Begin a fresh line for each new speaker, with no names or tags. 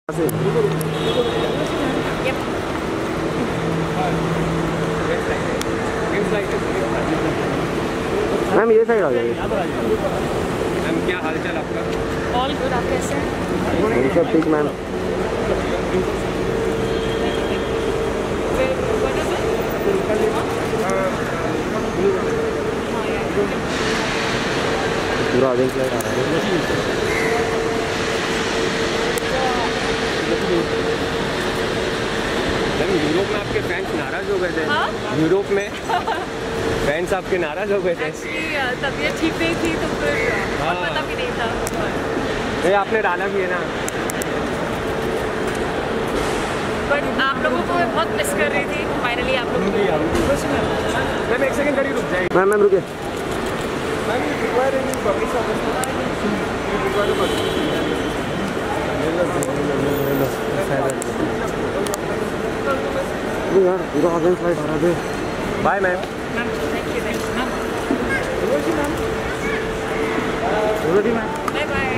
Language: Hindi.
मैम ये साइड आ जाइए।
मैम क्या हाल चाल आपका?
ऑल गुड, आप कैसे हैं?
सब ठीक मैम। पूरा ऑरेंज लाइट आ रहा है।
यूरोप में आपके फैंस नाराज हो गए थे। यूरोप में फैंस आपके नाराज हो गए थे।
एक्चुअली तबीयत ठीक नहीं थी तो फिर पता भी नहीं था।
ये आपने डाला भी है ना।
बट आप लोगों को मैं बहुत मिस कर रही थी। फाइनली आप लोगों को
मैम एक सेकंड गाड़ी रुक जाएगी।
मैम रुके। यार पूरा ऑरेंज लाइट आ रहा है।
Bye ma'am.
Thank you ma'am.
Ma'am
bye bye.